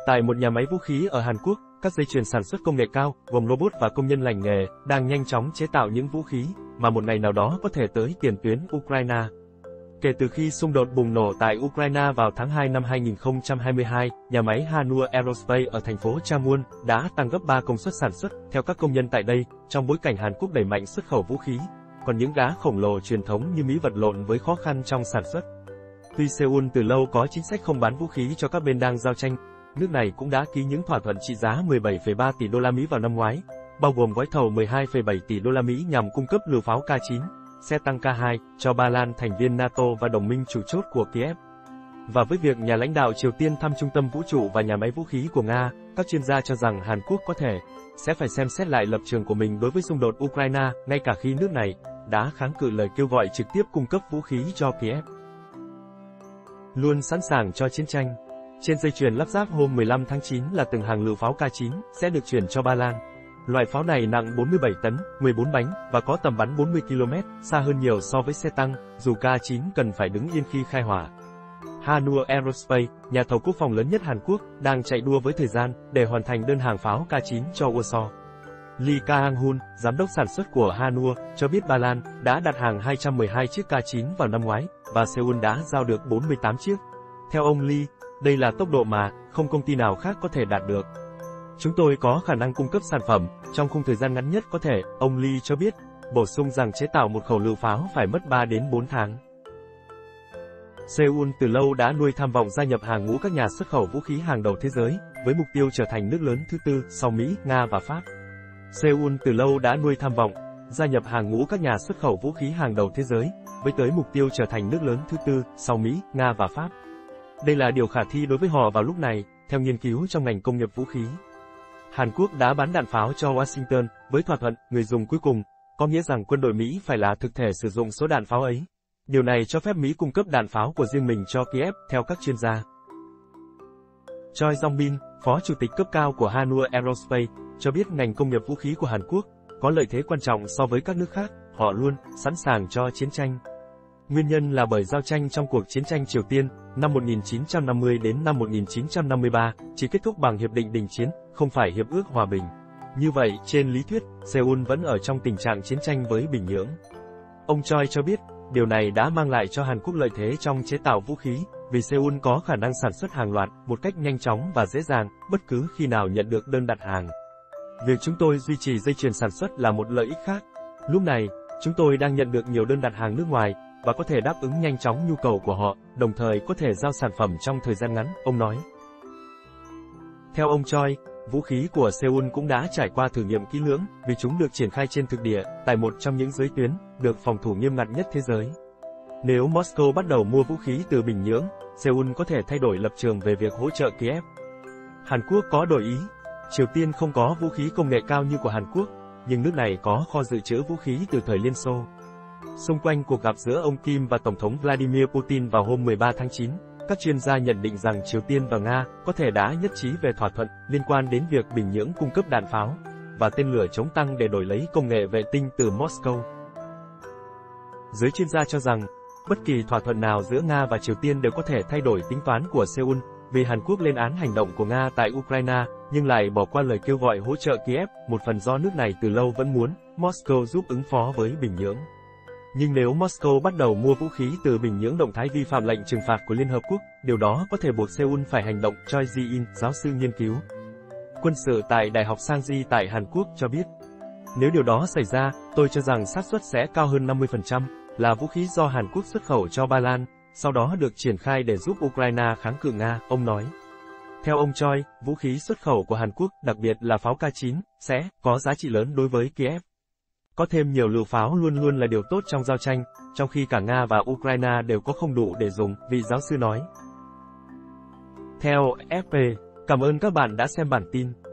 Tại một nhà máy vũ khí ở Hàn Quốc, các dây chuyền sản xuất công nghệ cao, gồm robot và công nhân lành nghề, đang nhanh chóng chế tạo những vũ khí mà một ngày nào đó có thể tới tiền tuyến Ukraine. Kể từ khi xung đột bùng nổ tại Ukraine vào tháng 2 năm 2022, nhà máy Hanwha Aerospace ở thành phố Chamun đã tăng gấp 3 công suất sản xuất, theo các công nhân tại đây, trong bối cảnh Hàn Quốc đẩy mạnh xuất khẩu vũ khí. Còn những gã khổng lồ truyền thống như Mỹ vật lộn với khó khăn trong sản xuất. Tuy Seoul từ lâu có chính sách không bán vũ khí cho các bên đang giao tranh, nước này cũng đã ký những thỏa thuận trị giá 17,3 tỷ đô la Mỹ vào năm ngoái, bao gồm gói thầu 12,7 tỷ đô la Mỹ nhằm cung cấp lựu pháo K9, xe tăng K2 cho Ba Lan, thành viên NATO và đồng minh chủ chốt của Kiev. Và với việc nhà lãnh đạo Triều Tiên thăm trung tâm vũ trụ và nhà máy vũ khí của Nga, các chuyên gia cho rằng Hàn Quốc có thể sẽ phải xem xét lại lập trường của mình đối với xung đột Ukraine, ngay cả khi nước này đã kháng cự lời kêu gọi trực tiếp cung cấp vũ khí cho Kiev. Luôn sẵn sàng cho chiến tranh. Trên dây chuyền lắp ráp hôm 15 tháng 9 là từng hàng lựu pháo K9 sẽ được chuyển cho Ba Lan. Loại pháo này nặng 47 tấn, 14 bánh và có tầm bắn 40 km, xa hơn nhiều so với xe tăng, dù K9 cần phải đứng yên khi khai hỏa. Hanwha Aerospace, nhà thầu quốc phòng lớn nhất Hàn Quốc, đang chạy đua với thời gian để hoàn thành đơn hàng pháo K9 cho Warsaw. Lee Kang-hun, giám đốc sản xuất của Hanwha, cho biết Ba Lan đã đặt hàng 212 chiếc K9 vào năm ngoái, và Seoul đã giao được 48 chiếc. Theo ông Lee, đây là tốc độ mà không công ty nào khác có thể đạt được. Chúng tôi có khả năng cung cấp sản phẩm trong khung thời gian ngắn nhất có thể, ông Lee cho biết, bổ sung rằng chế tạo một khẩu lựu pháo phải mất 3 đến 4 tháng. Seoul từ lâu đã nuôi tham vọng gia nhập hàng ngũ các nhà xuất khẩu vũ khí hàng đầu thế giới, với mục tiêu trở thành nước lớn thứ tư sau Mỹ, Nga và Pháp. Seoul từ lâu đã nuôi tham vọng gia nhập hàng ngũ các nhà xuất khẩu vũ khí hàng đầu thế giới, với tới mục tiêu trở thành nước lớn thứ tư sau Mỹ, Nga và Pháp. Đây là điều khả thi đối với họ vào lúc này, theo nghiên cứu trong ngành công nghiệp vũ khí. Hàn Quốc đã bán đạn pháo cho Washington, với thỏa thuận người dùng cuối cùng, có nghĩa rằng quân đội Mỹ phải là thực thể sử dụng số đạn pháo ấy. Điều này cho phép Mỹ cung cấp đạn pháo của riêng mình cho Kiev, theo các chuyên gia. Choi Jong-min, phó chủ tịch cấp cao của Hanwha Aerospace, cho biết ngành công nghiệp vũ khí của Hàn Quốc có lợi thế quan trọng so với các nước khác, họ luôn sẵn sàng cho chiến tranh. Nguyên nhân là bởi giao tranh trong cuộc chiến tranh Triều Tiên, năm 1950 đến năm 1953, chỉ kết thúc bằng hiệp định đình chiến, không phải hiệp ước hòa bình. Như vậy, trên lý thuyết, Seoul vẫn ở trong tình trạng chiến tranh với Bình Nhưỡng. Ông Choi cho biết, điều này đã mang lại cho Hàn Quốc lợi thế trong chế tạo vũ khí, vì Seoul có khả năng sản xuất hàng loạt, một cách nhanh chóng và dễ dàng, bất cứ khi nào nhận được đơn đặt hàng. Việc chúng tôi duy trì dây chuyền sản xuất là một lợi ích khác. Lúc này, chúng tôi đang nhận được nhiều đơn đặt hàng nước ngoài, và có thể đáp ứng nhanh chóng nhu cầu của họ, đồng thời có thể giao sản phẩm trong thời gian ngắn, ông nói. Theo ông Choi, vũ khí của Seoul cũng đã trải qua thử nghiệm kỹ lưỡng, vì chúng được triển khai trên thực địa, tại một trong những giới tuyến, được phòng thủ nghiêm ngặt nhất thế giới. Nếu Moscow bắt đầu mua vũ khí từ Bình Nhưỡng, Seoul có thể thay đổi lập trường về việc hỗ trợ Kiev. Hàn Quốc có đổi ý. Triều Tiên không có vũ khí công nghệ cao như của Hàn Quốc, nhưng nước này có kho dự trữ vũ khí từ thời Liên Xô. Xung quanh cuộc gặp giữa ông Kim và Tổng thống Vladimir Putin vào hôm 13 tháng 9, các chuyên gia nhận định rằng Triều Tiên và Nga có thể đã nhất trí về thỏa thuận liên quan đến việc Bình Nhưỡng cung cấp đạn pháo và tên lửa chống tăng để đổi lấy công nghệ vệ tinh từ Moscow. Giới chuyên gia cho rằng, bất kỳ thỏa thuận nào giữa Nga và Triều Tiên đều có thể thay đổi tính toán của Seoul, vì Hàn Quốc lên án hành động của Nga tại Ukraine, nhưng lại bỏ qua lời kêu gọi hỗ trợ Kiev, một phần do nước này từ lâu vẫn muốn Moscow giúp ứng phó với Bình Nhưỡng. Nhưng nếu Moscow bắt đầu mua vũ khí từ Bình Nhưỡng, động thái vi phạm lệnh trừng phạt của Liên Hợp Quốc, điều đó có thể buộc Seoul phải hành động, Choi Ji-in, giáo sư nghiên cứu quân sự tại Đại học Sangji tại Hàn Quốc cho biết. Nếu điều đó xảy ra, tôi cho rằng xác suất sẽ cao hơn 50%, là vũ khí do Hàn Quốc xuất khẩu cho Ba Lan, sau đó được triển khai để giúp Ukraine kháng cự Nga, ông nói. Theo ông Choi, vũ khí xuất khẩu của Hàn Quốc, đặc biệt là pháo K9, sẽ có giá trị lớn đối với Kiev. Có thêm nhiều lựu pháo luôn luôn là điều tốt trong giao tranh, trong khi cả Nga và Ukraine đều có không đủ để dùng, vị giáo sư nói. Theo AFP, cảm ơn các bạn đã xem bản tin.